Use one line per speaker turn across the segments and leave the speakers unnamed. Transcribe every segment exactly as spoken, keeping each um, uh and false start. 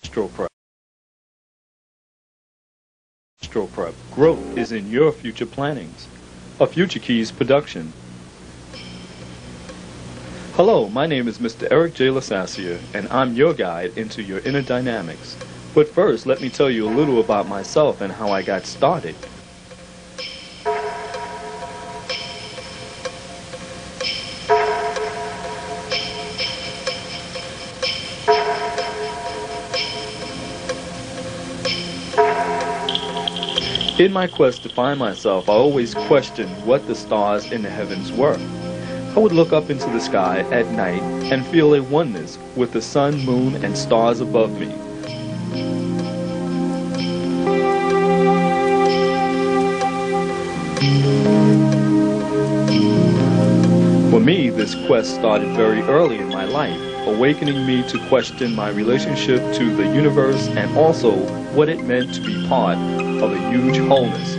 AstroPrep. AstroPrep. Growth is in your future plannings. A Future Keys production. Hello, my name is Mister Eric J. Lasasia, and I'm your guide into your inner dynamics. But first, let me tell you a little about myself and how I got started. In my quest to find myself, I always questioned what the stars in the heavens were. I would look up into the sky at night and feel a oneness with the sun, moon, and stars above me. For me, this quest started very early in my life, awakening me to question my relationship to the universe and also what it meant to be part of a huge wholeness.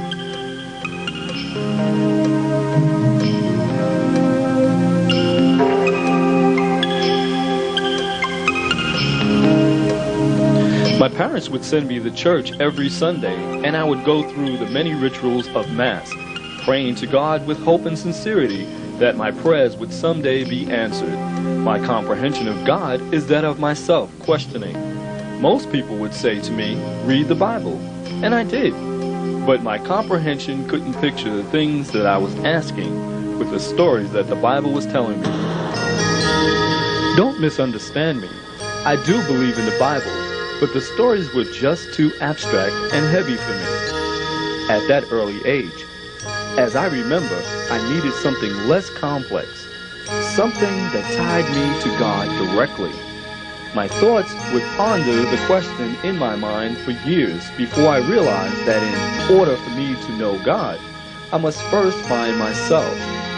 My parents would send me to church every Sunday, and I would go through the many rituals of Mass, praying to God with hope and sincerity that my prayers would someday be answered. My comprehension of God is that of myself, questioning. Most people would say to me, read the Bible, and I did. But my comprehension couldn't picture the things that I was asking with the stories that the Bible was telling me. Don't misunderstand me. I do believe in the Bible, but the stories were just too abstract and heavy for me at that early age. As I remember, I needed something less complex, something that tied me to God directly. My thoughts would ponder the question in my mind for years before I realized that in order for me to know God, I must first find myself.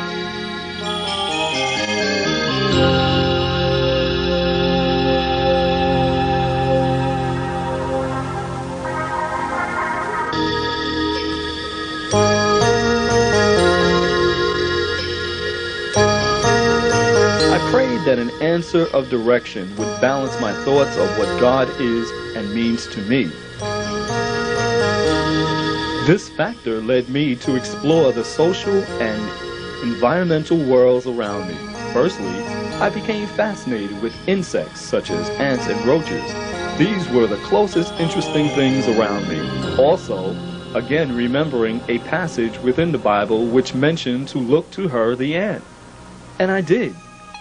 That an answer of direction would balance my thoughts of what God is and means to me. This factor led me to explore the social and environmental worlds around me. Firstly, I became fascinated with insects such as ants and roaches. These were the closest interesting things around me. Also, again remembering a passage within the Bible which mentioned to look to her, the ant. And I did.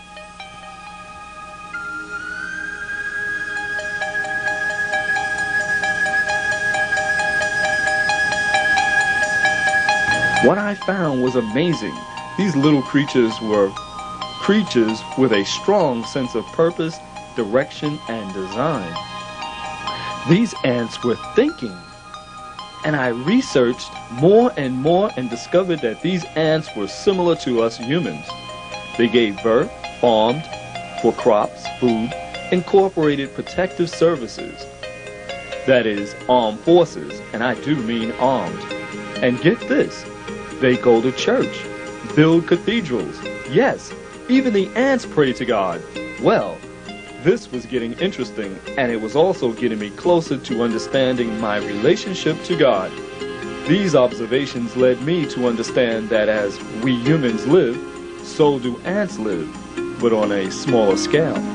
What I found was amazing. These little creatures were creatures with a strong sense of purpose, direction, and design. These ants were thinking. And I researched more and more and discovered that these ants were similar to us humans. They gave birth, farmed for crops, food, incorporated protective services. That is, armed forces, and I do mean armed. And get this. They go to church, build cathedrals. Yes, even the ants pray to God. Well, this was getting interesting, and it was also getting me closer to understanding my relationship to God. These observations led me to understand that as we humans live, so do ants live, but on a smaller scale.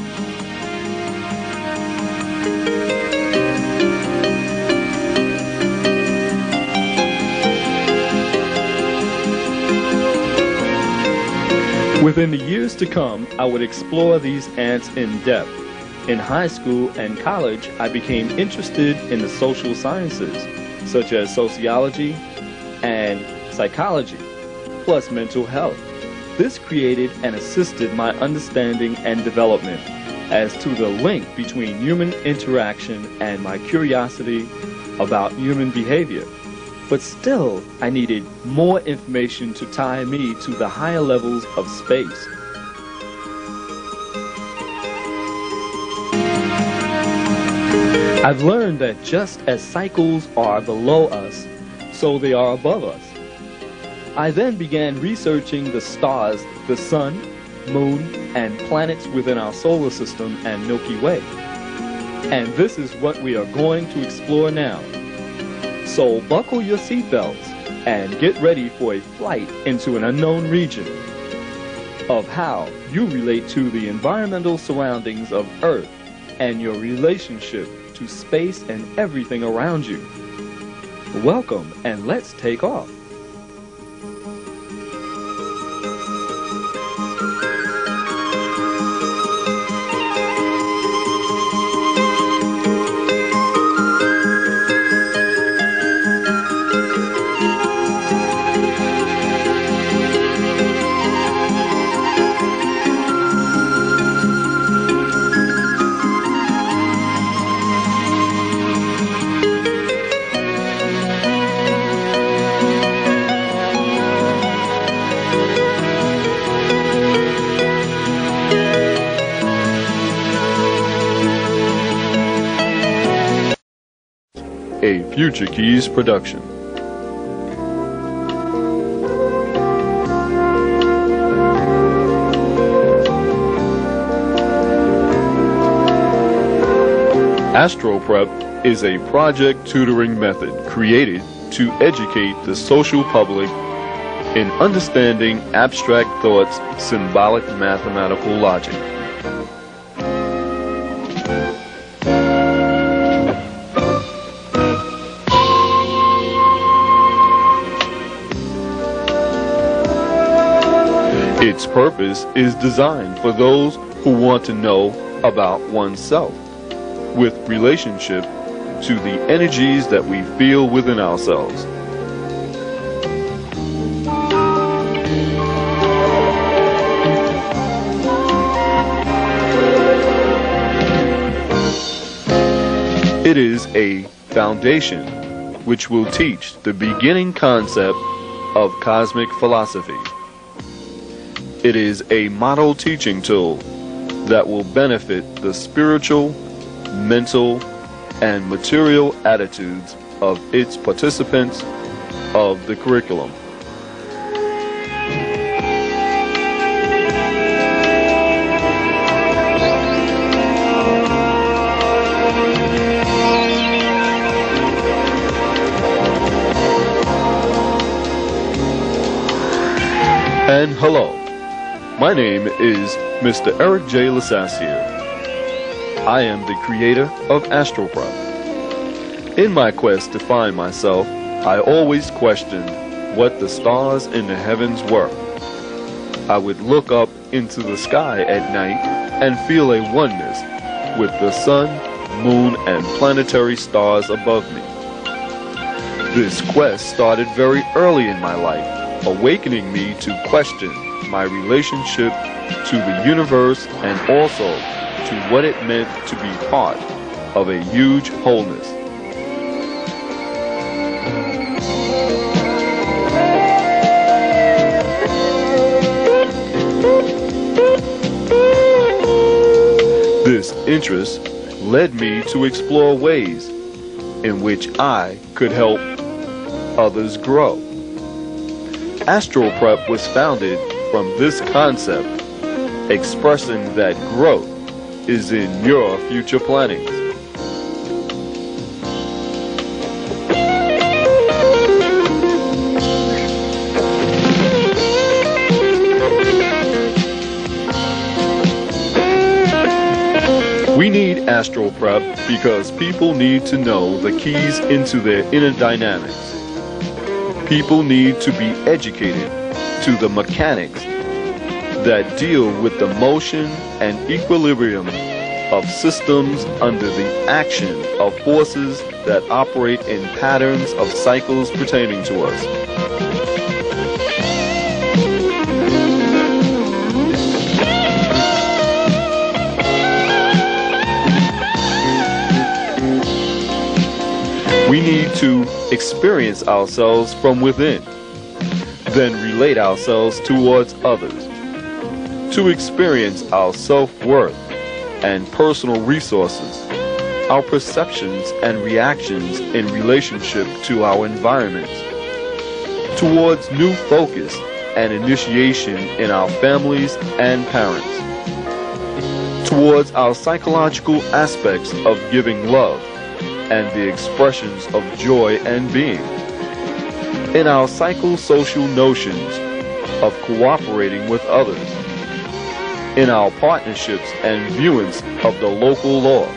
Within the years to come, I would explore these ants in depth. In high school and college, I became interested in the social sciences, such as sociology and psychology, plus mental health. This created and assisted my understanding and development as to the link between human interaction and my curiosity about human behavior. But still, I needed more information to tie me to the higher levels of space. I've learned that just as cycles are below us, so they are above us. I then began researching the stars, the sun, moon, and planets within our solar system and Milky Way. And this is what we are going to explore now. So buckle your seatbelts and get ready for a flight into an unknown region of how you relate to the environmental surroundings of Earth and your relationship to space and everything around you. Welcome, and let's take off. A Future Keys production. AstroPrep is a project tutoring method created to educate the social public in understanding abstract thoughts, symbolic mathematical logic. Its purpose is designed for those who want to know about oneself with relationship to the energies that we feel within ourselves. It is a foundation which will teach the beginning concept of cosmic philosophy. It is a model teaching tool that will benefit the spiritual, mental, and material attitudes of its participants of the curriculum. And hello. My name is Mister Eric J. Lasassier. I am the creator of AstroPrep. In my quest to find myself, I always questioned what the stars in the heavens were. I would look up into the sky at night and feel a oneness with the sun, moon, and planetary stars above me. This quest started very early in my life, awakening me to question my relationship to the universe and also to what it meant to be part of a huge wholeness. This interest led me to explore ways in which I could help others grow. AstroPrep was founded from this concept, expressing that growth is in your future plannings. We need AstroPrep because people need to know the keys into their inner dynamics. People need to be educated to the mechanics that deal with the motion and equilibrium of systems under the action of forces that operate in patterns of cycles pertaining to us. We need to experience ourselves from within, then relate ourselves towards others, to experience our self-worth and personal resources, our perceptions and reactions in relationship to our environment, towards new focus and initiation in our families and parents, towards our psychological aspects of giving love and the expressions of joy and being, in our psychosocial notions of cooperating with others, in our partnerships and viewance of the local law,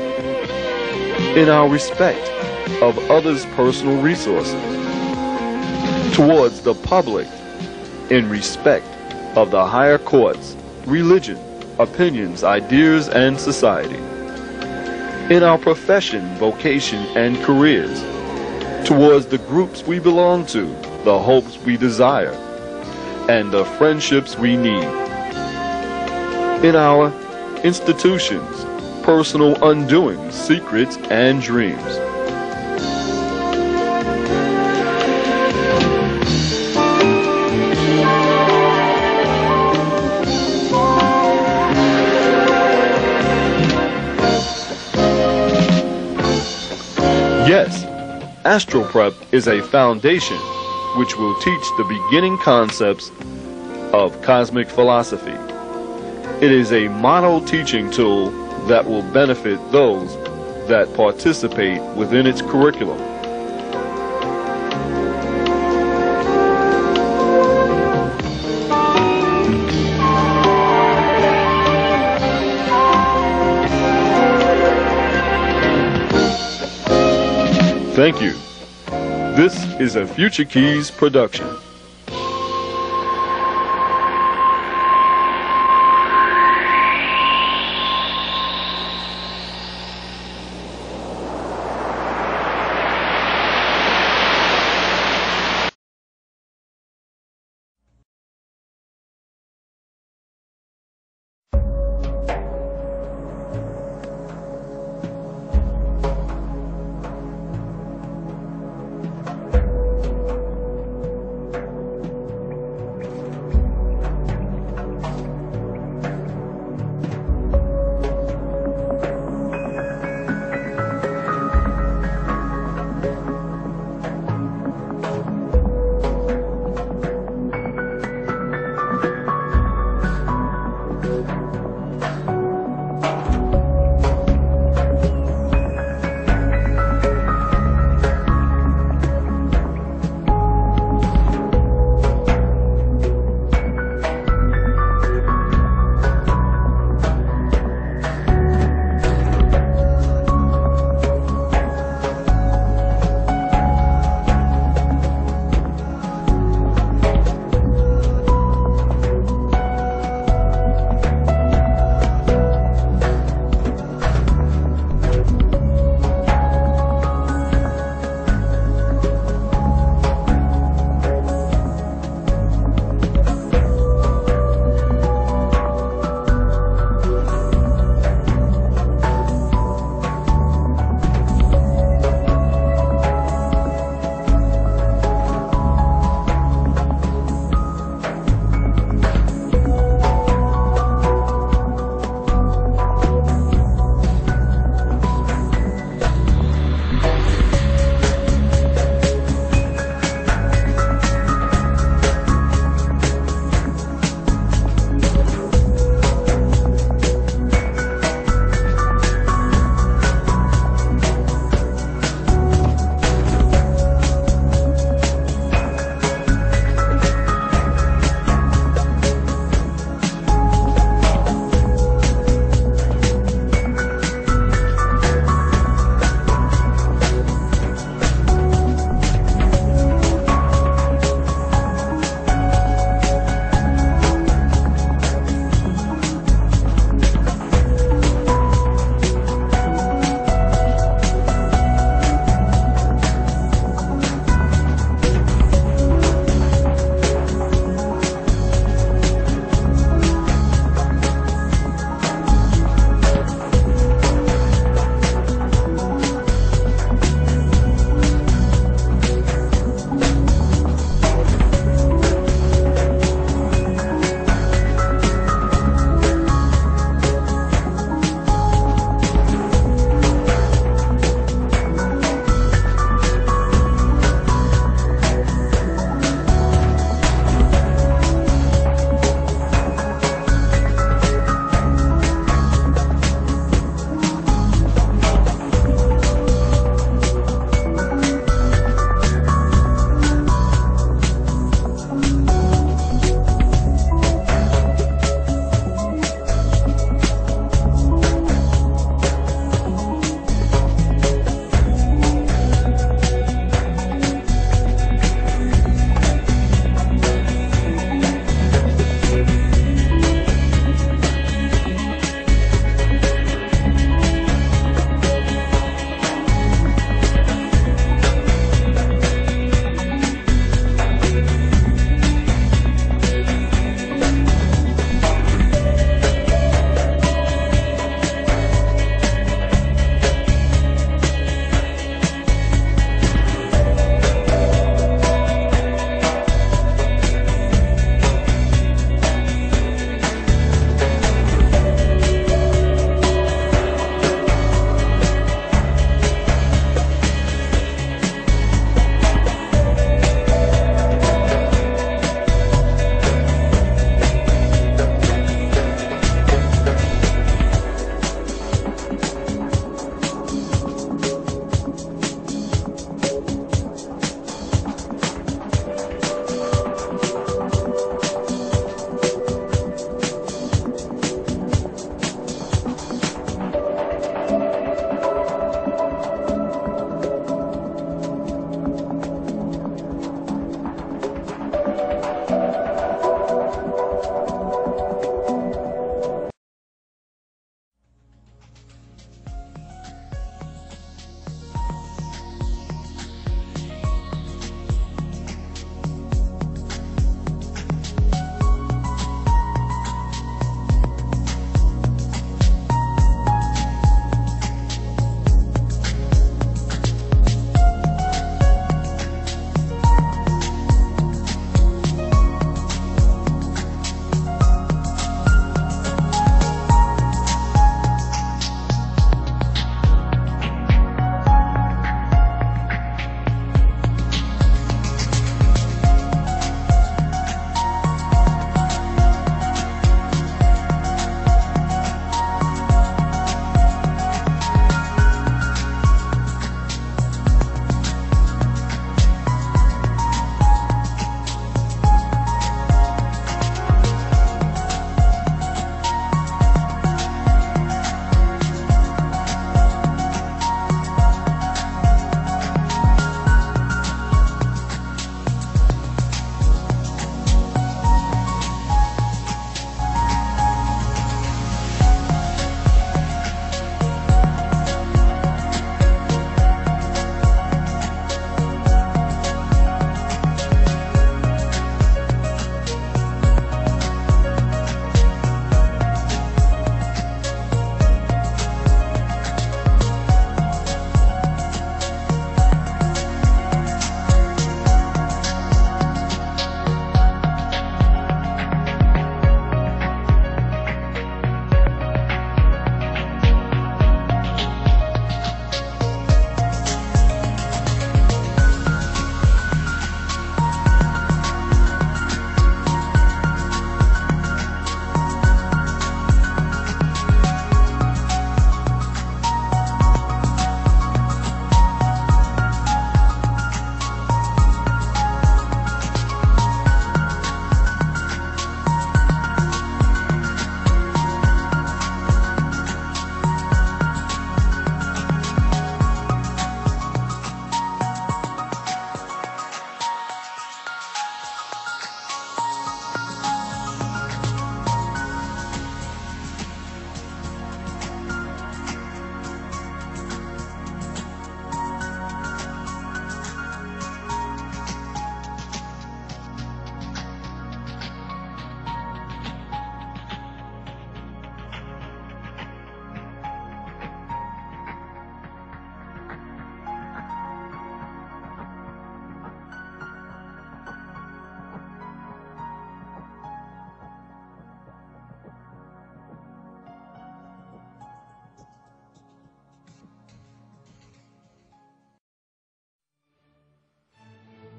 in our respect of others' personal resources, towards the public in respect of the higher courts, religion, opinions, ideas, and society, in our profession, vocation, and careers, towards the groups we belong to, the hopes we desire, and the friendships we need, in our institutions, personal undoings, secrets, and dreams. Yes, AstroPrep is a foundation which will teach the beginning concepts of cosmic philosophy. It is a model teaching tool that will benefit those that participate within its curriculum. Thank you. This is a Future Keys production.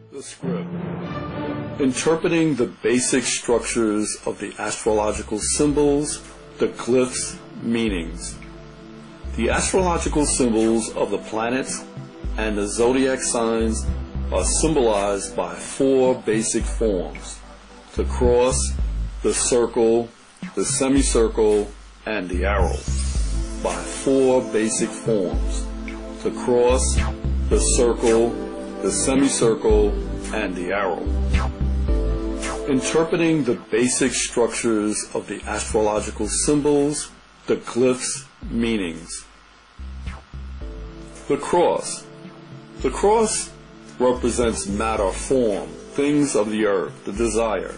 The script. Interpreting the basic structures of the astrological symbols, the glyphs, meanings. The astrological symbols of the planets and the zodiac signs are symbolized by four basic forms: the cross, the circle, the semicircle, and the arrow. By four basic forms: the cross, the circle, the semicircle, and the arrow. Interpreting the basic structures of the astrological symbols, the glyphs, meanings. The cross. The cross represents matter, form, things of the earth, the desire.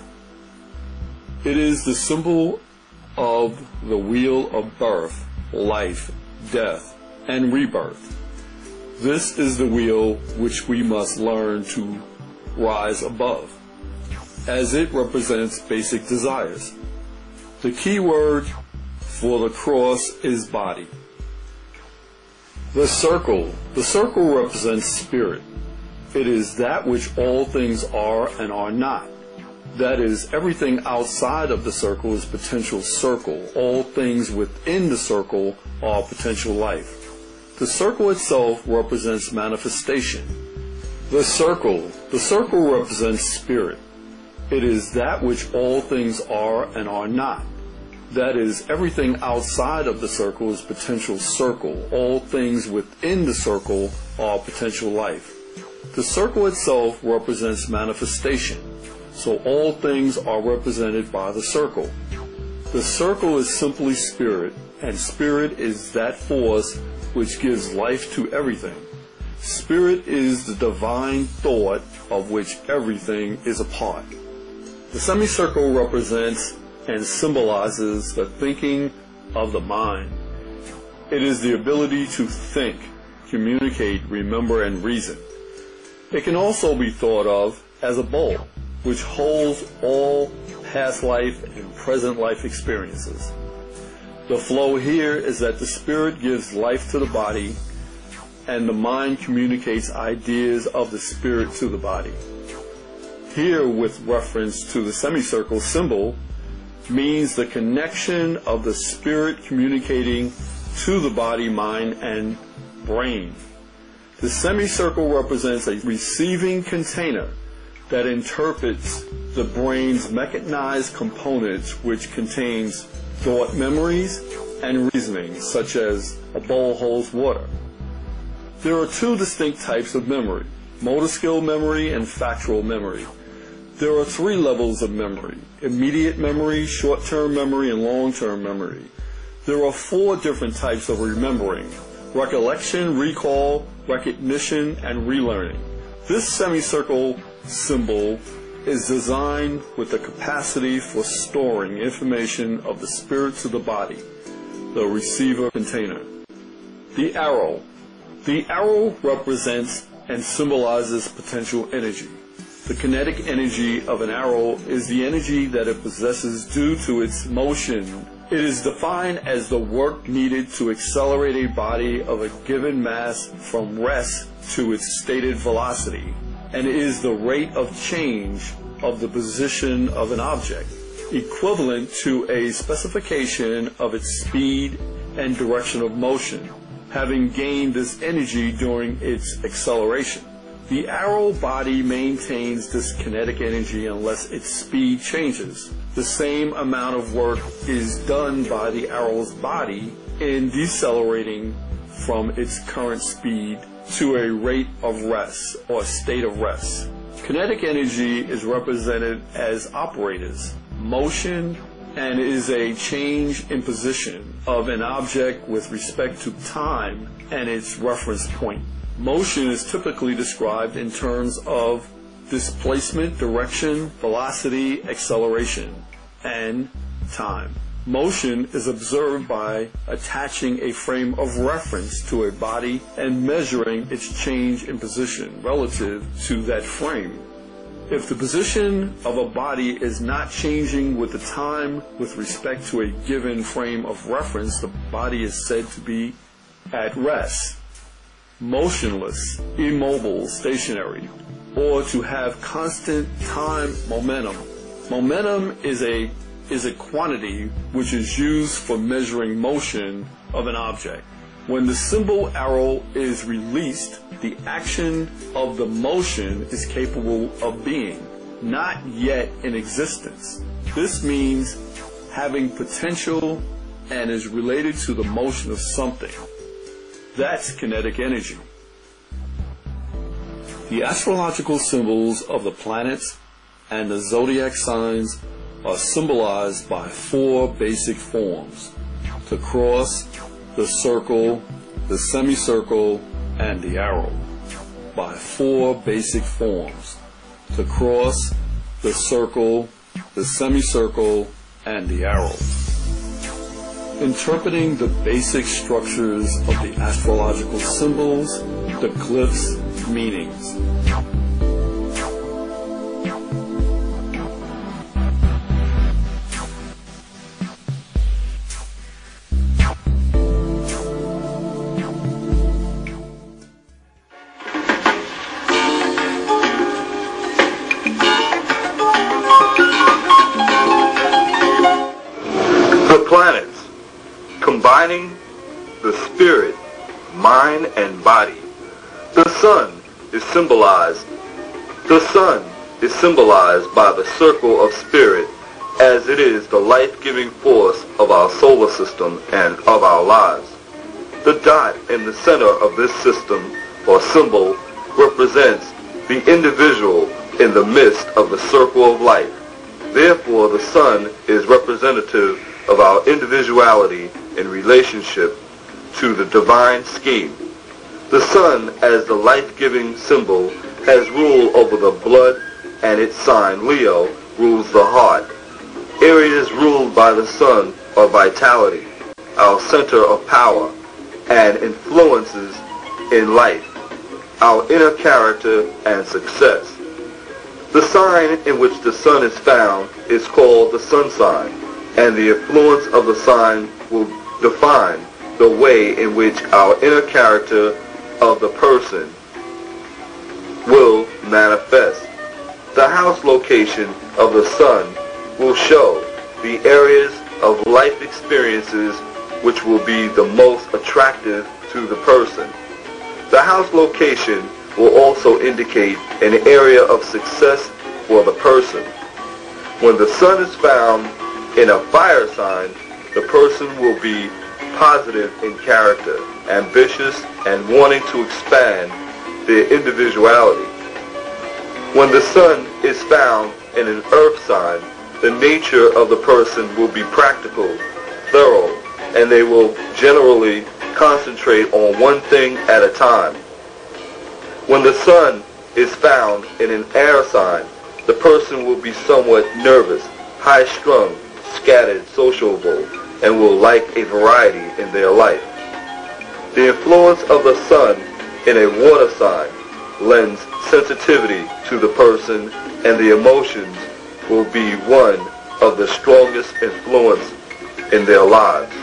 It is the symbol of the wheel of birth, life, death, and rebirth. This is the wheel which we must learn to rise above, as it represents basic desires. The key word for the cross is body. The circle. The circle represents spirit. It is that which all things are and are not. That is, everything outside of the circle is potential circle. All things within the circle are potential life. The circle itself represents manifestation. The circle. The circle represents spirit. It is that which all things are and are not. That is, everything outside of the circle is potential circle. All things within the circle are potential life. The circle itself represents manifestation. So all things are represented by the circle. The circle is simply spirit, and spirit is that force which gives life to everything. Spirit is the divine thought of which everything is a part. The semicircle represents and symbolizes the thinking of the mind. It is the ability to think, communicate, remember, and reason. It can also be thought of as a bowl, which holds all past life and present life experiences. The flow here is that the spirit gives life to the body, and the mind communicates ideas of the spirit to the body. Here, with reference to the semicircle symbol, means the connection of the spirit communicating to the body, mind, and brain. The semicircle represents a receiving container that interprets the brain's mechanized components, which contains thought memories and reasoning, such as a bowl holds water. There are two distinct types of memory: motor skill memory and factual memory. There are three levels of memory: immediate memory, short-term memory, and long-term memory. There are four different types of remembering: recollection, recall, recognition, and relearning. This semicircle symbol is designed with the capacity for storing information of the spirit to the body, the receiver container. The arrow. The arrow represents and symbolizes potential energy. The kinetic energy of an arrow is the energy that it possesses due to its motion. It is defined as the work needed to accelerate a body of a given mass from rest to its stated velocity, and is the rate of change of the position of an object, equivalent to a specification of its speed and direction of motion, having gained this energy during its acceleration. The arrow body maintains this kinetic energy unless its speed changes. The same amount of work is done by the arrow's body in decelerating from its current speed to a rate of rest or state of rest. Kinetic energy is represented as operators, motion, and is a change in position of an object with respect to time and its reference point. Motion is typically described in terms of displacement, direction, velocity, acceleration, and time. Motion is observed by attaching a frame of reference to a body and measuring its change in position relative to that frame. If the position of a body is not changing with the time with respect to a given frame of reference, the body is said to be at rest, motionless, immobile, stationary. or to have constant time momentum. Momentum is a is a quantity which is used for measuring motion of an object. When the symbol arrow is released, the action of the motion is capable of being, not yet in existence. This means having potential and is related to the motion of something. That's kinetic energy. The astrological symbols of the planets and the zodiac signs are symbolized by four basic forms: the cross, the circle, the semicircle, and the arrow. By four basic forms: the cross, the circle, the semicircle, and the arrow. Interpreting the basic structures of the astrological symbols, the glyphs' meanings.
The planets, combining the spirit, mind, and body. The sun is symbolized. The sun is symbolized by the circle of spirit, as it is the life-giving force of our solar system and of our lives. The dot in the center of this system or symbol represents the individual in the midst of the circle of life. Therefore, the sun is representative of our individuality in relationship to the divine scheme. The sun, as the life-giving symbol, has rule over the blood, and its sign, Leo, rules the heart. Areas ruled by the sun are vitality, our center of power, and influences in life, our inner character and success. The sign in which the sun is found is called the sun sign, and the influence of the sign will define the way in which our inner character of the person will manifest. The house location of the sun will show the areas of life experiences which will be the most attractive to the person. The house location will also indicate an area of success for the person. When the sun is found in a fire sign, the person will be positive in character, ambitious, and wanting to expand their individuality. When the sun is found in an earth sign, the nature of the person will be practical, thorough, and they will generally concentrate on one thing at a time. When the sun is found in an air sign, the person will be somewhat nervous, high-strung, scattered, sociable, and will like a variety in their life. The influence of the sun in a water sign lends sensitivity to the person, and the emotions will be one of the strongest influence in their lives.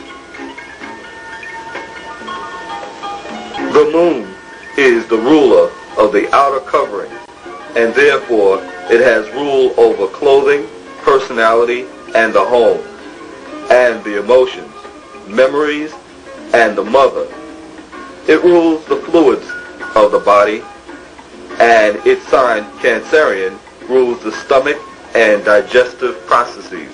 The moon is the ruler of the outer covering, and therefore it has rule over clothing, personality, and the home, and the emotions, memories, and the mother. It rules the fluids of the body, and its sign, Cancerian, rules the stomach and digestive processes.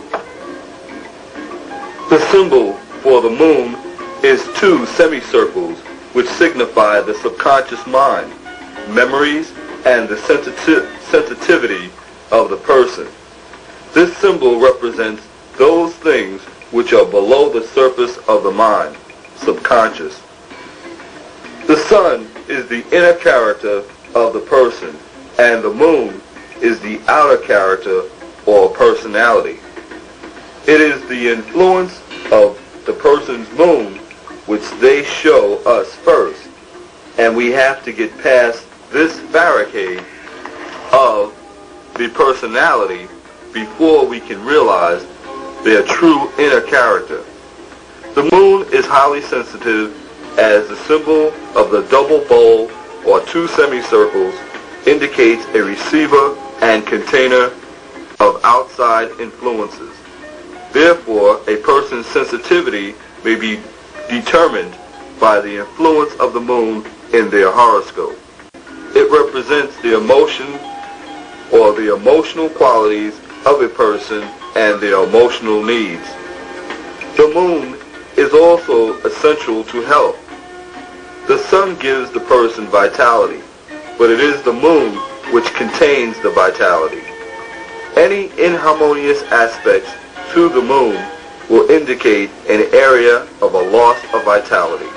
The symbol for the moon is two semicircles, which signify the subconscious mind, memories, and the sensitiv- sensitivity of the person. This symbol represents those things which are below the surface of the mind, subconscious. The sun is the inner character of the person, and the moon is the outer character or personality. It is the influence of the person's moon which they show us first, and we have to get past this barricade of the personality before we can realize their true inner character. The moon is highly sensitive as the symbol of the double bowl or two semicircles. indicates a receiver and container of outside influences. Therefore, a person's sensitivity may be determined by the influence of the moon in their horoscope. It represents the emotion or the emotional qualities of a person and their emotional needs. The moon is also essential to health. The sun gives the person vitality, but it is the moon which contains the vitality. Any inharmonious aspects to the moon will indicate an area of a loss of vitality.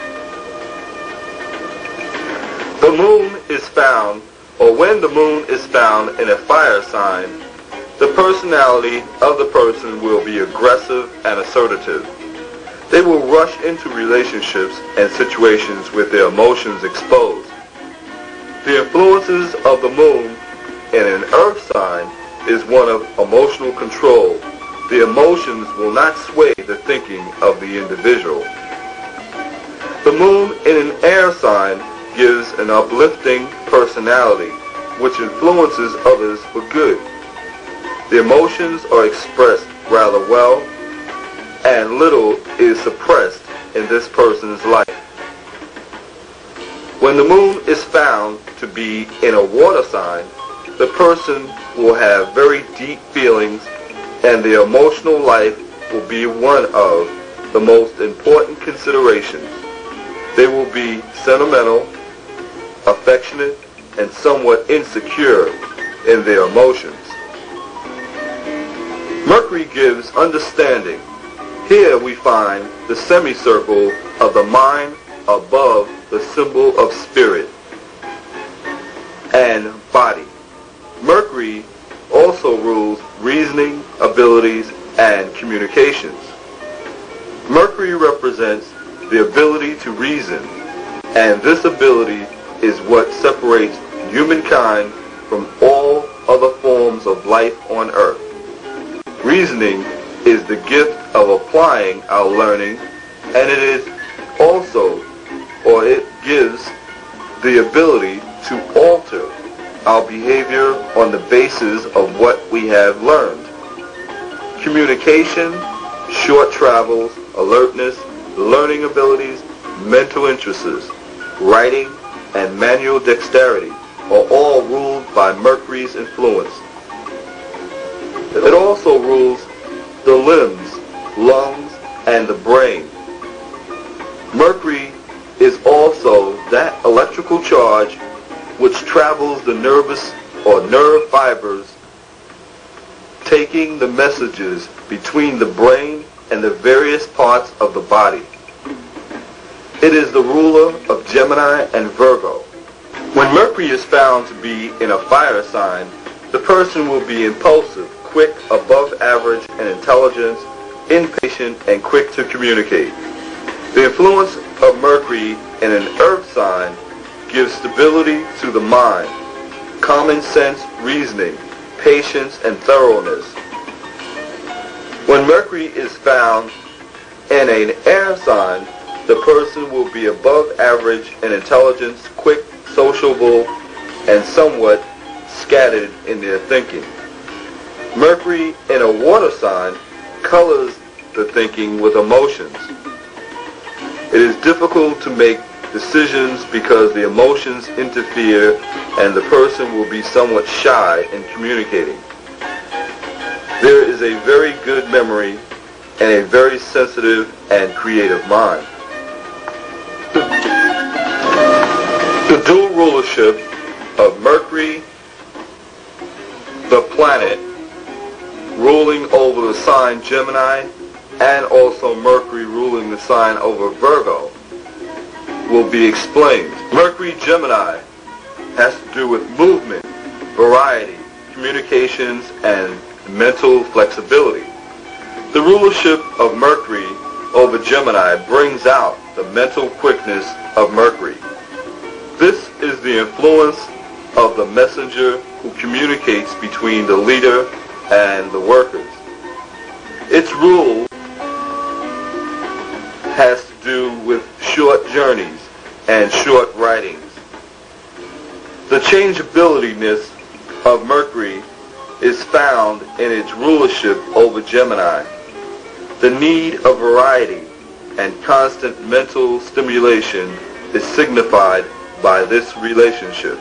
The moon is found, or when the moon is found in a fire sign, the personality of the person will be aggressive and assertive. They will rush into relationships and situations with their emotions exposed. The influences of the moon in an earth sign is one of emotional control. The emotions will not sway the thinking of the individual. The moon in an air sign gives an uplifting personality which influences others for good. The emotions are expressed rather well, and little is suppressed in this person's life. When the moon is found to be in a water sign, the person will have very deep feelings, and their emotional life will be one of the most important considerations. They will be sentimental, affectionate, and somewhat insecure in their emotions. Mercury gives understanding. Here we find the semicircle of the mind above the symbol of spirit and body. Mercury also rules reasoning, abilities, and communications. Mercury represents the ability to reason, and this ability is what separates humankind from all other forms of life on earth. Reasoning is the gift of applying our learning, and it is also, or it gives the ability to alter our behavior on the basis of what we have learned. Communication, short travels, alertness, learning abilities, mental interests, writing, and manual dexterity are all ruled by Mercury's influence. It also rules the limbs, lungs, and the brain. Mercury is also that electrical charge which travels the nervous or nerve fibers, taking the messages between the brain and the various parts of the body. It is the ruler of Gemini and Virgo. When Mercury is found to be in a fire sign, the person will be impulsive, quick, above average in intelligence, impatient, and quick to communicate. The influence of Mercury in an earth sign gives stability to the mind, common sense reasoning, patience, and thoroughness. When Mercury is found in an air sign, the person will be above average in intelligence, quick, sociable, and somewhat scattered in their thinking. Mercury in a water sign colors the thinking with emotions. It is difficult to make decisions because the emotions interfere and the person will be somewhat shy in communicating. There is a very good memory and a very sensitive and creative mind. The dual rulership of Mercury, the planet, ruling over the sign Gemini, and also Mercury ruling the sign over Virgo, will be explained. Mercury Gemini has to do with movement, variety, communications, and mental flexibility. The rulership of Mercury over Gemini brings out the mental quickness of Mercury. This is the influence of the messenger who communicates between the leader and the workers. Its rule has to do with short journeys and short writings. The changeabilityness of Mercury is found in its rulership over Gemini. The need of variety and constant mental stimulation is signified by this relationship.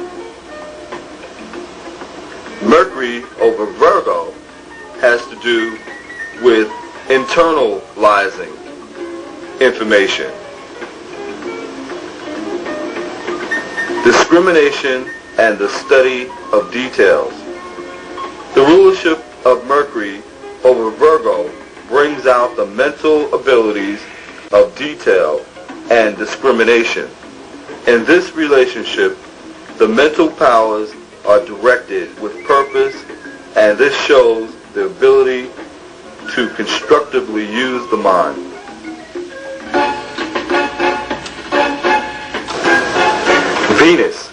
Mercury over Virgo has to do with internalizing information. Discrimination and the study of details. The rulership of Mercury over Virgo brings out the mental abilities of detail and discrimination. In this relationship, the mental powers are directed with purpose, and this shows the ability to constructively use the mind. Venus.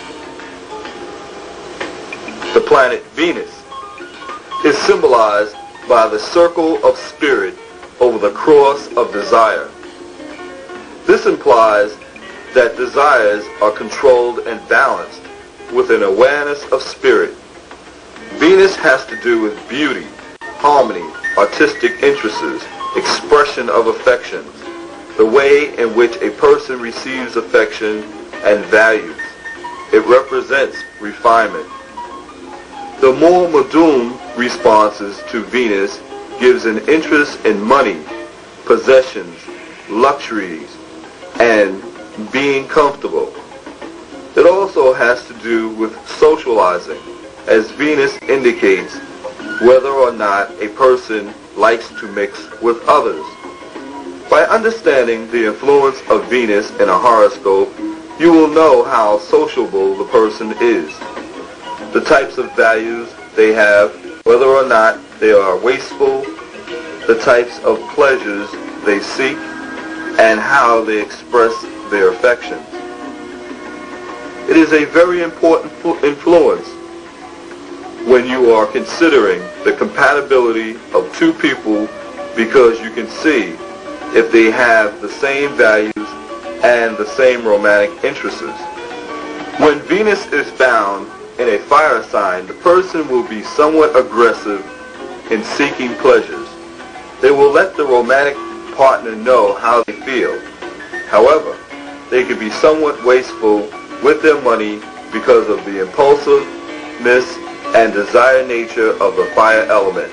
The planet Venus is symbolized by the circle of spirit over the cross of desire. This implies that desires are controlled and balanced with an awareness of spirit. Venus has to do with beauty, harmony, artistic interests, expression of affections, the way in which a person receives affection and values. It represents refinement. The more modern responses to Venus gives an interest in money, possessions, luxuries, and being comfortable. It also has to do with socializing, as Venus indicates whether or not a person likes to mix with others. By understanding the influence of Venus in a horoscope, you will know how sociable the person is, the types of values they have, whether or not they are wasteful, the types of pleasures they seek, and how they express their affections. It is a very important influence when you are considering the compatibility of two people, because you can see if they have the same values and the same romantic interests. When Venus is found in a fire sign, the person will be somewhat aggressive in seeking pleasures. They will let the romantic partner know how they feel. However, they can be somewhat wasteful with their money because of the impulsiveness and desire nature of the fire element.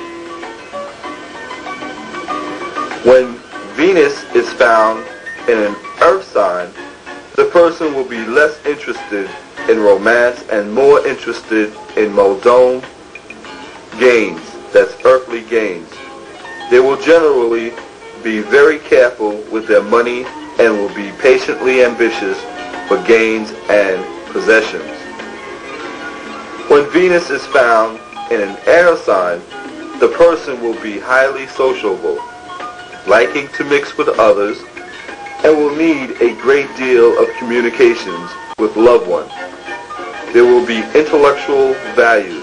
When Venus is found in an earth sign, the person will be less interested in romance and more interested in mundane gains, that's earthly gains. They will generally be very careful with their money and will be patiently ambitious for gains and possessions. When Venus is found in an air sign, the person will be highly sociable, liking to mix with others, and will need a great deal of communications with loved ones. There will be intellectual values.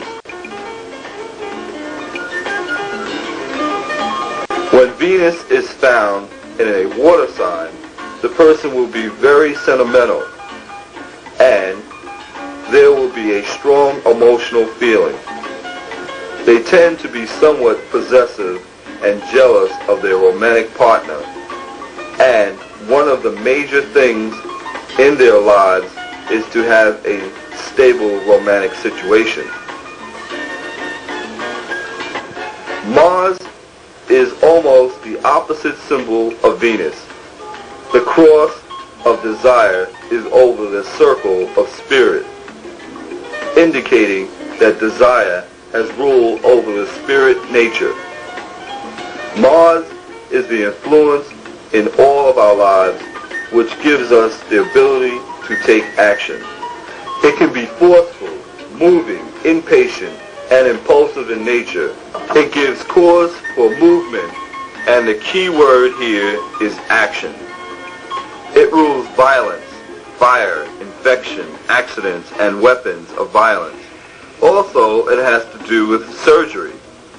When Venus is found in a water sign, the person will be very sentimental, and there will be a strong emotional feeling. They tend to be somewhat possessive and jealous of their romantic partner, and one of the major things in their lives is to have a stable romantic situation. Mars is almost the opposite symbol of Venus. The cross of desire is over the circle of spirit, indicating that desire has rule over the spirit nature. Mars is the influence in all of our lives, which gives us the ability to take action. It can be forceful, moving, impatient, and impulsive in nature. It gives cause for movement, and the key word here is action. It rules violence, fire, infection, accidents, and weapons of violence. Also, it has to do with surgery.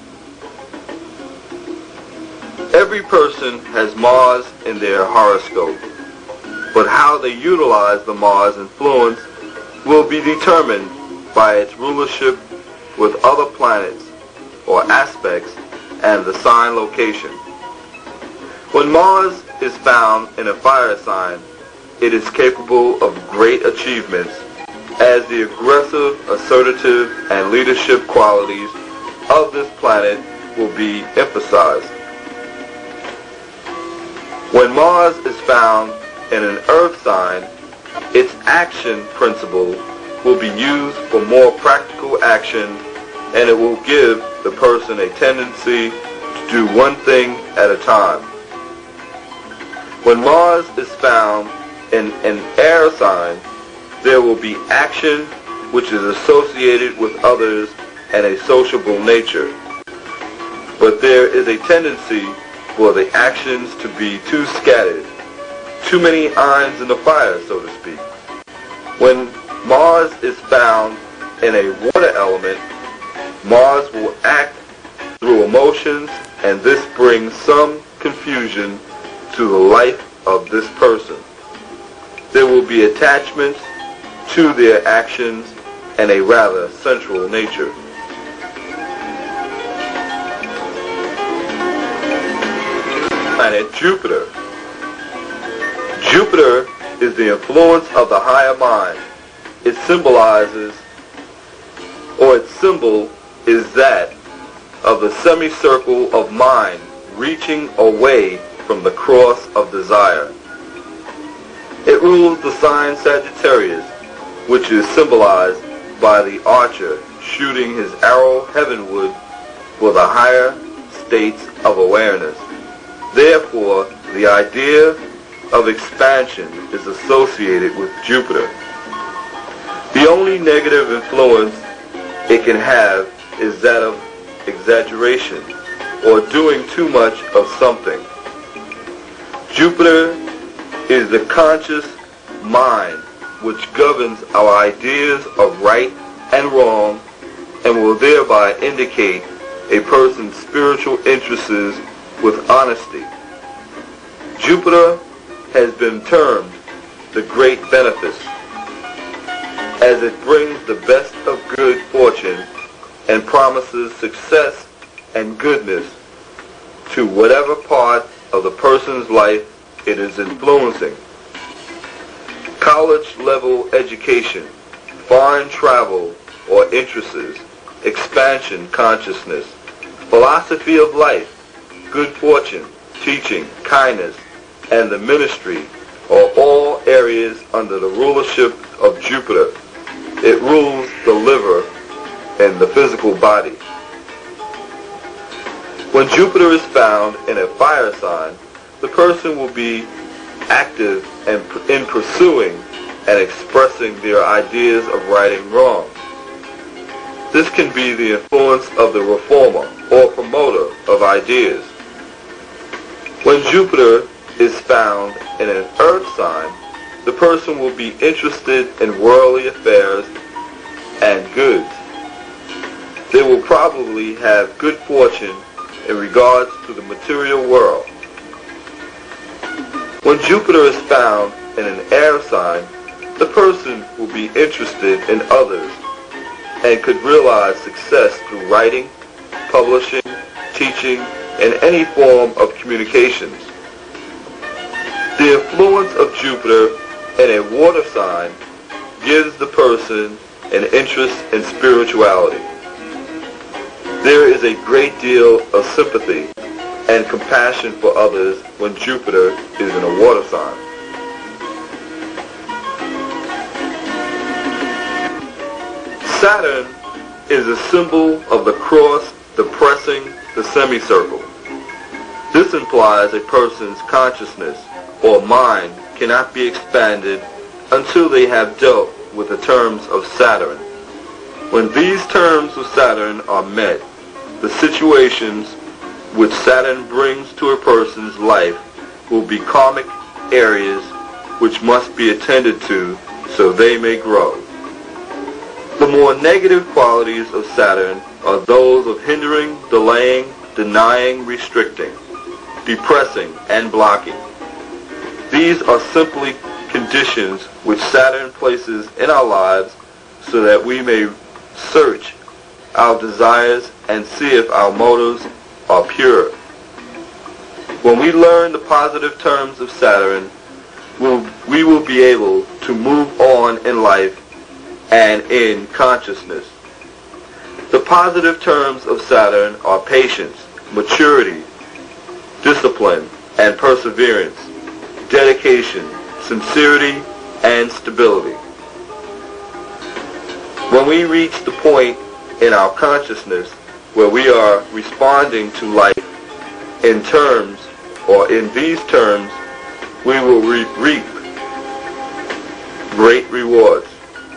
Every person has Mars in their horoscope, but how they utilize the Mars influence will be determined by its rulership with other planets or aspects and the sign location. When Mars is found in a fire sign, it is capable of great achievements, as the aggressive, assertive, and leadership qualities of this planet will be emphasized. When Mars is found in an earth sign, its action principle will be used for more practical action, and it will give the person a tendency to do one thing at a time. When Mars is found in an air sign, there will be action which is associated with others and a sociable nature. But there is a tendency for the actions to be too scattered, too many irons in the fire, so to speak. When Mars is found in a water element, Mars will act through emotions, and this brings some confusion to the life of this person. There will be attachments to their actions and a rather sensual nature. Planet Jupiter. Jupiter is the influence of the higher mind. It symbolizes, or its symbol is that of the semicircle of mind reaching away from the cross of desire. It rules the sign Sagittarius, which is symbolized by the archer shooting his arrow heavenward for the higher states of awareness. Therefore, the idea of expansion is associated with Jupiter. The only negative influence it can have is that of exaggeration or doing too much of something. Jupiter is the conscious mind which governs our ideas of right and wrong and will thereby indicate a person's spiritual interests with honesty. Jupiter has been termed the great benefice, as it brings the best of good fortune and promises success and goodness to whatever part of the person's life it is influencing. College-level education, foreign travel or interests, expansion consciousness, philosophy of life, good fortune, teaching, kindness, and the ministry are all areas under the rulership of Jupiter. It rules the liver and the physical body. When Jupiter is found in a fire sign, the person will be active and in pursuing and expressing their ideas of right and wrong. This can be the influence of the reformer or promoter of ideas. When Jupiter is found in an earth sign, the person will be interested in worldly affairs and goods. They will probably have good fortune in regards to the material world. When Jupiter is found in an air sign, the person will be interested in others and could realize success through writing, publishing, teaching, and any form of communications. The influence of Jupiter in a water sign gives the person an interest in spirituality. There is a great deal of sympathy and compassion for others when Jupiter is in a water sign. Saturn is a symbol of the cross depressing the semicircle. This implies a person's consciousness or mind cannot be expanded until they have dealt with the terms of Saturn. When these terms of Saturn are met, the situations which Saturn brings to a person's life will be karmic areas which must be attended to so they may grow. The more negative qualities of Saturn are those of hindering, delaying, denying, restricting, depressing, and blocking. These are simply conditions which Saturn places in our lives so that we may search our desires and see if our motives are pure. When we learn the positive terms of Saturn, we'll, we will be able to move on in life and in consciousness. The positive terms of Saturn are patience, maturity, discipline, and perseverance, dedication, sincerity, and stability. When we reach the point in our consciousness where we are responding to life in terms or in these terms, we will re- reap great rewards.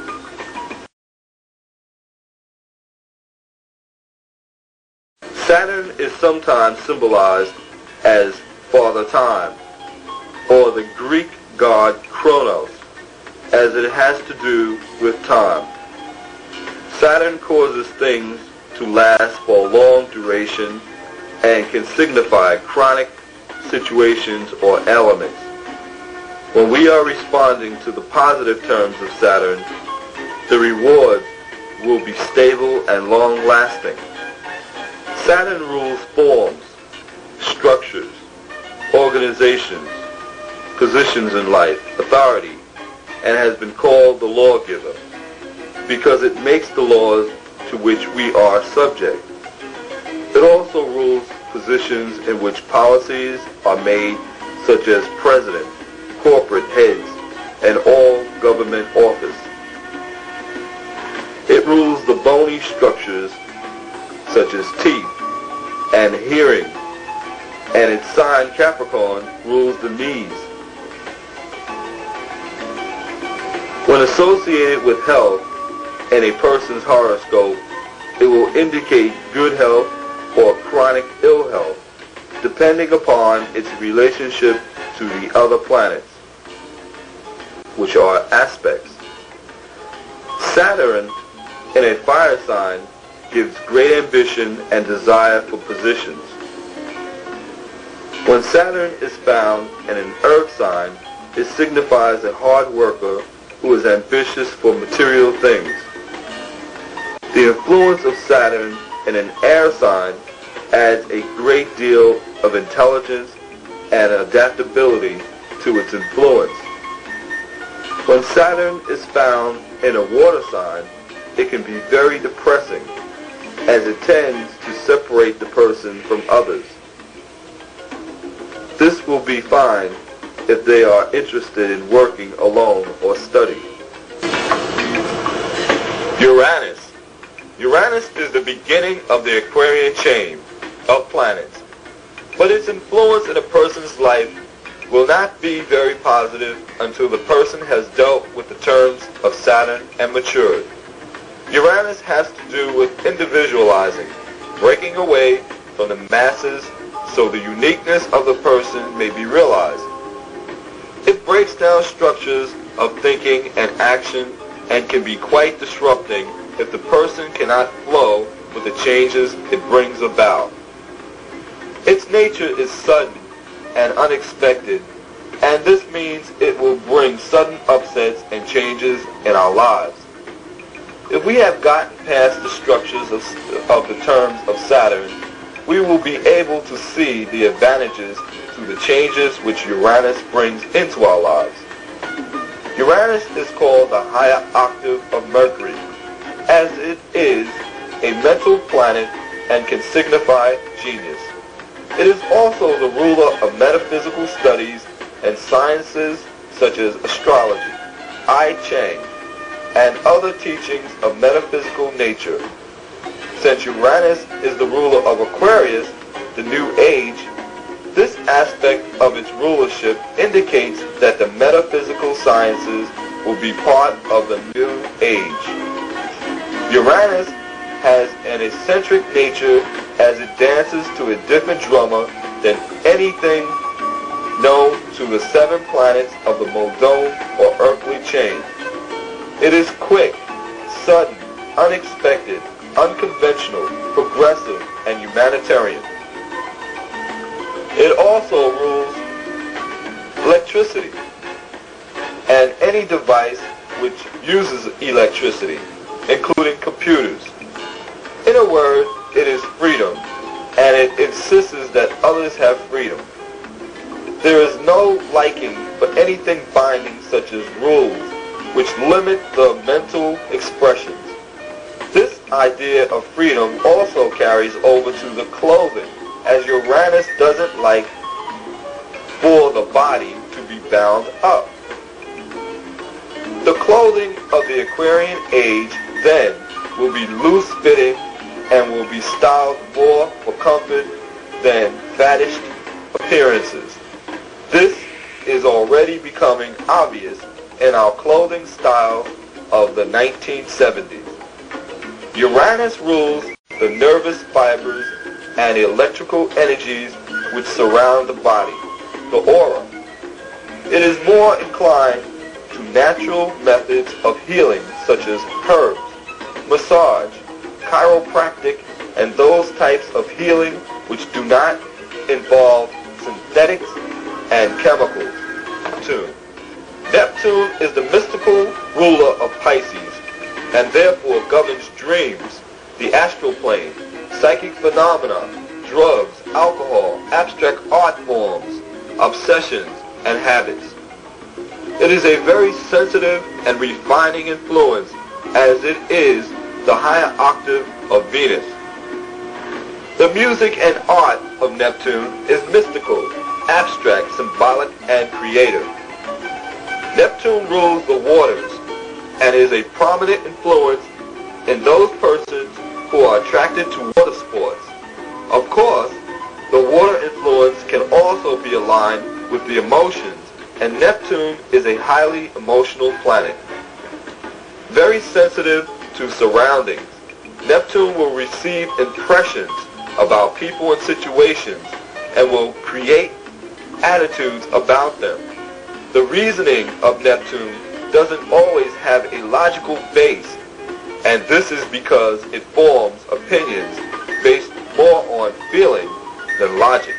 Saturn is sometimes symbolized as Father Time, or the Greek god Kronos, as it has to do with time. Saturn causes things to last for a long duration and can signify chronic situations or elements. When we are responding to the positive terms of Saturn, the rewards will be stable and long-lasting. Saturn rules forms, structures, organizations, positions in life, authority, and has been called the lawgiver because it makes the laws to which we are subject. It also rules positions in which policies are made, such as president, corporate heads, and all government office. It rules the bony structures such as teeth and hearing, and its sign Capricorn rules the knees. When associated with health in a person's horoscope, it will indicate good health or chronic ill health, depending upon its relationship to the other planets, which are aspects. Saturn in a fire sign gives great ambition and desire for positions. When Saturn is found in an earth sign, it signifies a hard worker who is ambitious for material things. The influence of Saturn in an air sign adds a great deal of intelligence and adaptability to its influence. When Saturn is found in a water sign, it can be very depressing, as it tends to separate the person from others. This will be fine if they are interested in working alone or study. Uranus. Uranus is the beginning of the Aquarian chain of planets, but its influence in a person's life will not be very positive until the person has dealt with the terms of Saturn and matured. Uranus has to do with individualizing, breaking away from the masses so the uniqueness of the person may be realized. It breaks down structures of thinking and action and can be quite disrupting if the person cannot flow with the changes it brings about. Its nature is sudden and unexpected, and this means it will bring sudden upsets and changes in our lives. If we have gotten past the structures of, of the terms of Saturn, we will be able to see the advantages to the changes which Uranus brings into our lives. Uranus is called the higher octave of Mercury, as it is a mental planet and can signify genius. It is also the ruler of metaphysical studies and sciences such as astrology, I Ching, and other teachings of metaphysical nature. Since Uranus is the ruler of Aquarius, the new age, this aspect of its rulership indicates that the metaphysical sciences will be part of the new age. Uranus has an eccentric nature as it dances to a different drummer than anything known to the seven planets of the Muldoon or earthly chain. It is quick, sudden, unexpected, unconventional, progressive, and humanitarian. It also rules electricity, any device which uses electricity, including computers. In a word, it is freedom, and it insists that others have freedom. There is no liking for anything binding such as rules, which limit the mental expressions. This idea of freedom also carries over to the clothing, as Uranus doesn't like for the body to be bound up. The clothing of the Aquarian age then will be loose-fitting and will be styled more for comfort than faddished appearances. This is already becoming obvious in our clothing style of the nineteen seventies. Uranus rules the nervous fibers and electrical energies which surround the body, the aura. It is more inclined to natural methods of healing such as herbs, massage, chiropractic, and those types of healing which do not involve synthetics and chemicals. Neptune. Neptune is the mystical ruler of Pisces and therefore governs dreams, the astral plane, psychic phenomena, drugs, alcohol, abstract art forms, obsessions, and habits. It is a very sensitive and refining influence, as it is the higher octave of Venus. The music and art of Neptune is mystical, abstract, symbolic, and creative. Neptune rules the waters and is a prominent influence in those persons who are attracted to water sports. Of course, the water influence can also be aligned with the emotions, and Neptune is a highly emotional planet. Very sensitive to surroundings, Neptune will receive impressions about people and situations and will create attitudes about them. The reasoning of Neptune doesn't always have a logical base, and this is because it forms opinions based more on feeling than logic.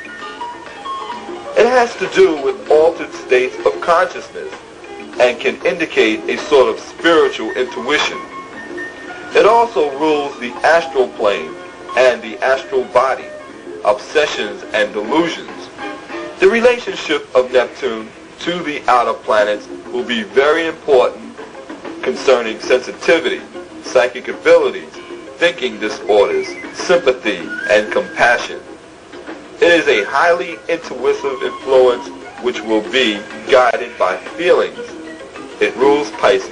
It has to do with altered states of consciousness and can indicate a sort of spiritual intuition. It also rules the astral plane and the astral body, obsessions and delusions. The relationship of Neptune to the outer planets will be very important concerning sensitivity, psychic abilities, thinking disorders, sympathy, and compassion. It is a highly intuitive influence which will be guided by feelings. It rules Pisces.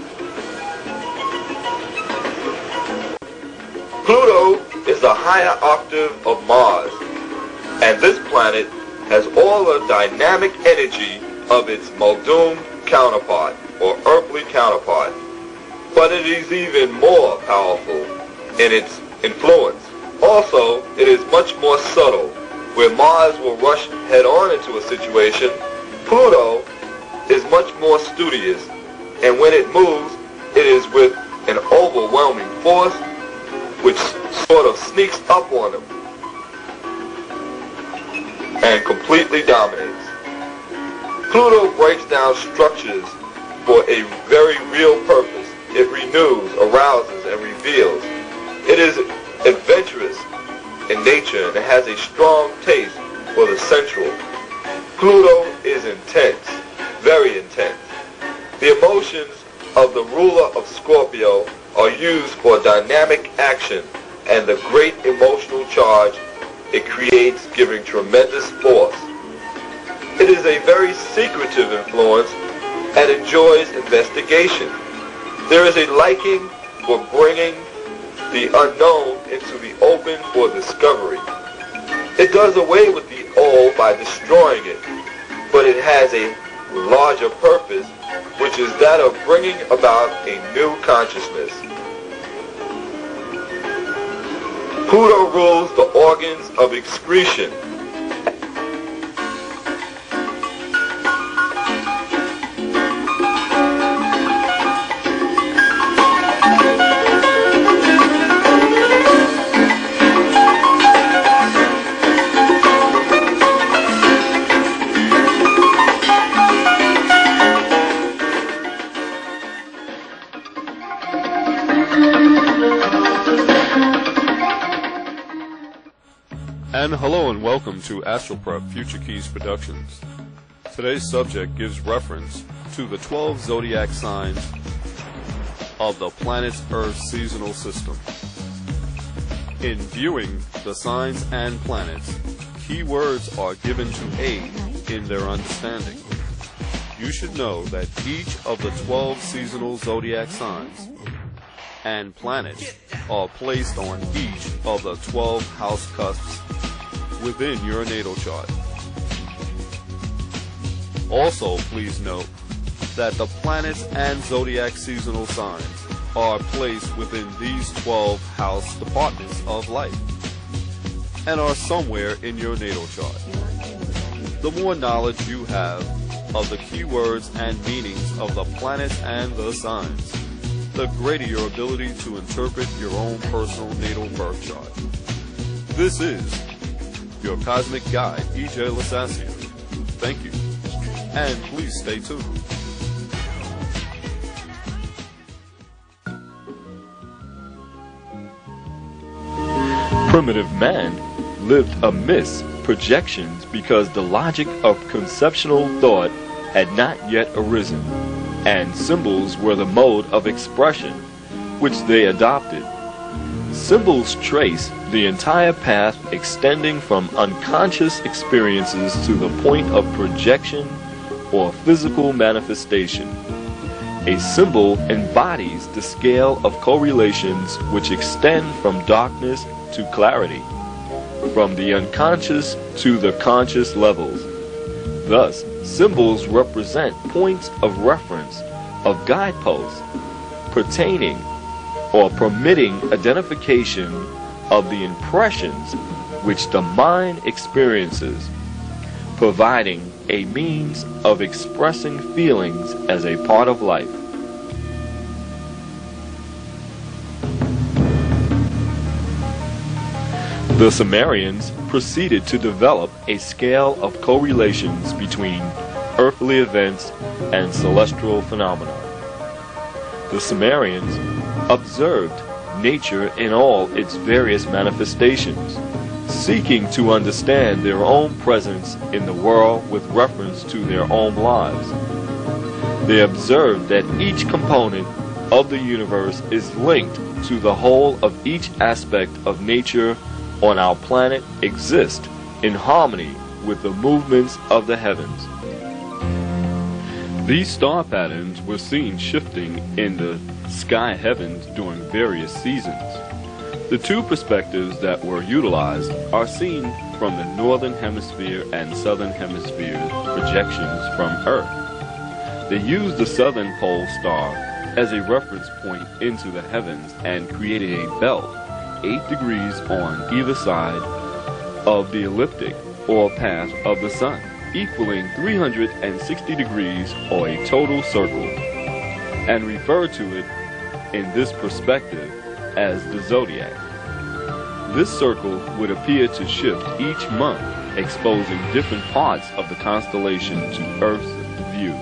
Pluto is the higher octave of Mars, and this planet has all the dynamic energy of its Muldoon counterpart, or earthly counterpart, but it is even more powerful in its influence. Also, it is much more subtle. Where Mars will rush head-on into a situation, Pluto is much more studious, and when it moves, it is with an overwhelming force which sort of sneaks up on them and completely dominates. Pluto breaks down structures for a very real purpose. It renews, arouses, and reveals. It is adventurous in nature and it has a strong taste for the sensual. Pluto is intense, very intense. The emotions of the ruler of Scorpio are used for dynamic action and the great emotional charge it creates giving tremendous force. It is a very secretive influence and enjoys investigation. There is a liking for bringing the unknown into the open for discovery. It does away with the old by destroying it, but it has a larger purpose, which is that of bringing about a new consciousness. Pluto rules the organs of excretion.
And hello and welcome to Astral Prep Future Keys Productions. Today's subject gives reference to the twelve zodiac signs of the planet's Earth seasonal system. In viewing the signs and planets, keywords are given to aid in their understanding. You should know that each of the twelve seasonal zodiac signs and planets are placed on each of the twelve house cusps within your natal chart. Also, please note that the planets and zodiac seasonal signs are placed within these twelve house departments of life and are somewhere in your natal chart. The more knowledge you have of the keywords and meanings of the planets and the signs, the greater your ability to interpret your own personal natal birth chart. This is your Cosmic Guide, E J Lasasio. Thank you, and please stay tuned.
Primitive man lived amidst projections because the logic of conceptual thought had not yet arisen, and symbols were the mode of expression which they adopted. Symbols trace the entire path extending from unconscious experiences to the point of projection or physical manifestation. A symbol embodies the scale of correlations which extend from darkness to clarity, from the unconscious to the conscious levels. Thus, symbols represent points of reference, of guideposts, pertaining or permitting identification of the impressions which the mind experiences, providing a means of expressing feelings as a part of life. The Sumerians proceeded to develop a scale of correlations between earthly events and celestial phenomena. The Sumerians observed nature in all its various manifestations, seeking to understand their own presence in the world with reference to their own lives. They observed that each component of the universe is linked to the whole of each aspect of nature on our planet exist in harmony with the movements of the heavens. These star patterns were seen shifting in the sky heavens during various seasons. The two perspectives that were utilized are seen from the northern hemisphere and southern hemisphere projections from Earth. They used the southern pole star as a reference point into the heavens and created a belt eight degrees on either side of the ecliptic or path of the sun, equaling three hundred sixty degrees or a total circle, and refer to it in this perspective as the zodiac. This circle would appear to shift each month, exposing different parts of the constellation to Earth's view.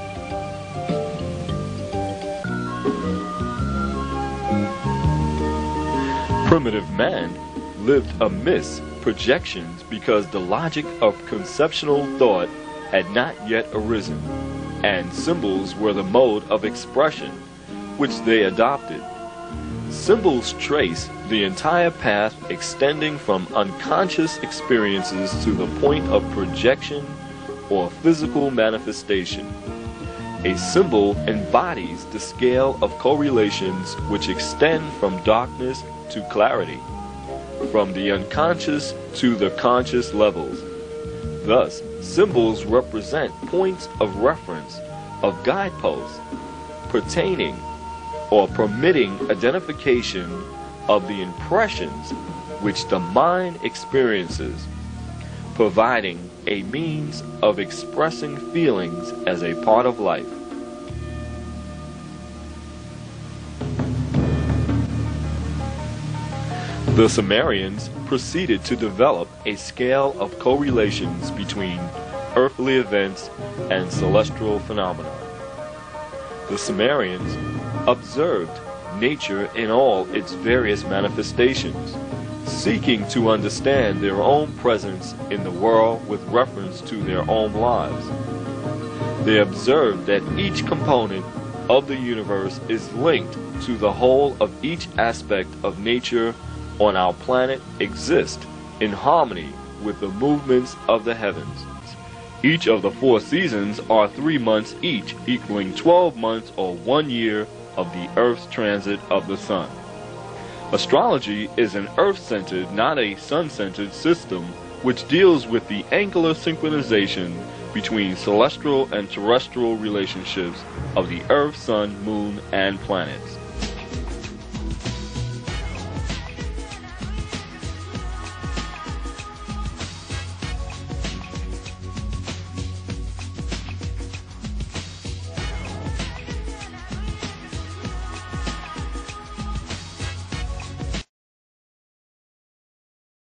Primitive man lived amidst projections because the logic of conceptual thought had not yet arisen, and symbols were the mode of expression which they adopted. Symbols trace the entire path extending from unconscious experiences to the point of projection or physical manifestation. A symbol embodies the scale of correlations which extend from darkness to clarity, from the unconscious to the conscious levels. Thus, symbols represent points of reference, of guideposts, pertaining or permitting identification of the impressions which the mind experiences, providing a means of expressing feelings as a part of life. The Sumerians proceeded to develop a scale of correlations between earthly events and celestial phenomena. The Sumerians observed nature in all its various manifestations, seeking to understand their own presence in the world with reference to their own lives. They observe that each component of the universe is linked to the whole of each aspect of nature on our planet exists in harmony with the movements of the heavens. Each of the four seasons are three months each, equaling twelve months or one year of the Earth's transit of the Sun. Astrology is an Earth-centered, not a Sun-centered system which deals with the angular synchronization between celestial and terrestrial relationships of the Earth, Sun, Moon, and planets.